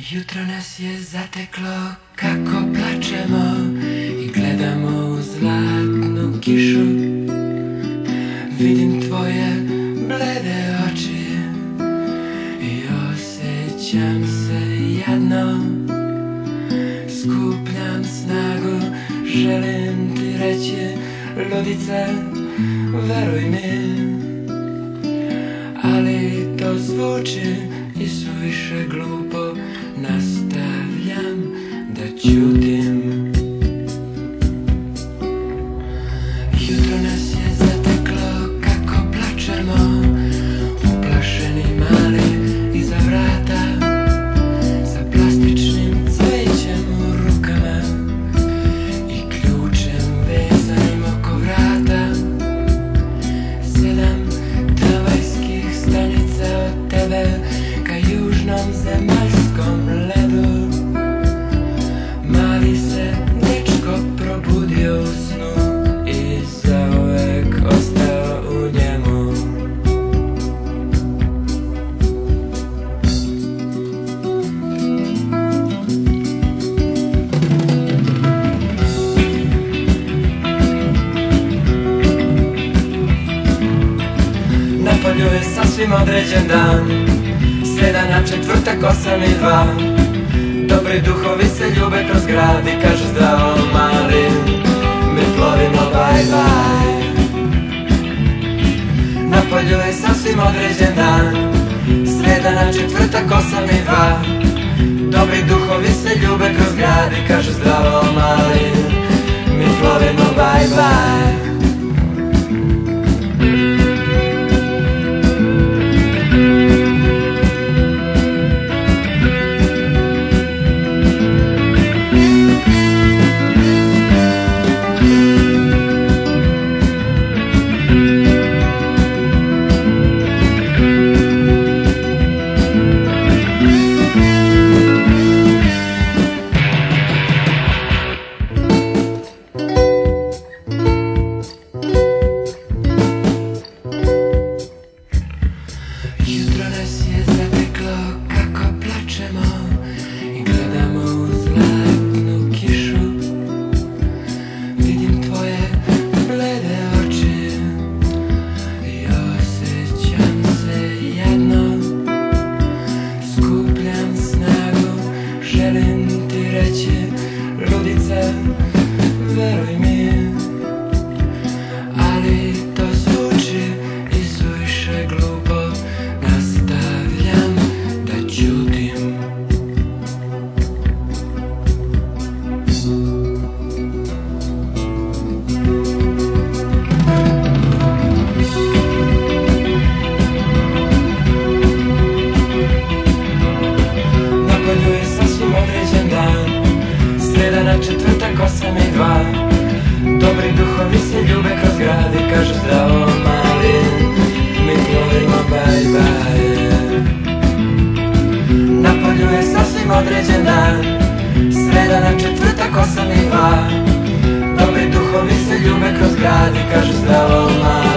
Jutro nas je zateklo, kako plačemo i gledamo u zlatnu kišu. Vidim tvoje blede oči i osjećam se jadno. Skupljam snagu, želim ti reći, ludice, veruj mi. Ali to zvuči i suviše glupo, nastavljam da ćutim. Jutro nas je zateklo, kako plačemo, uplašeni mali iza vrata, sa plastičnim cvećem u rukama i ključem vezanim oko vrata. 7 tramvajskih stanica od tebe ka južnom zemaljskom ledu. Mali se dečko probudio u snu i zauvek ostao u njemu. Napolju je sasvim određen dan, 7:04:08:02. Dobri duhovi se ljube kroz grad i kažu zdravo mali, mi plovimo bye bye. Napolju je sasvim određen dan, 7:04:08:02. Dobri duhovi se ljube kroz grad i kažu zdravo mali, mi plovimo bye bye. Jutro nas je zateklo, kako plačemo i gledamo u zlatnu kišu. Vidim tvoje blede oči i osjećam se jadno. Skupljam snagu, želim ti reći, ludice, veruj mi. Ali to zvuči i suviše glupo, nastavljam da ćutim. Napolju je sasvim određen dan, 7:04:08:02. Dobri duhovi se ljube kroz grad i kažu zdravo mali, mi plovimo bye bye. Napolju je sasvim određen dan, 7:04:08:02. Dobri duhovi se ljube kroz grad i kažu zdravo mali.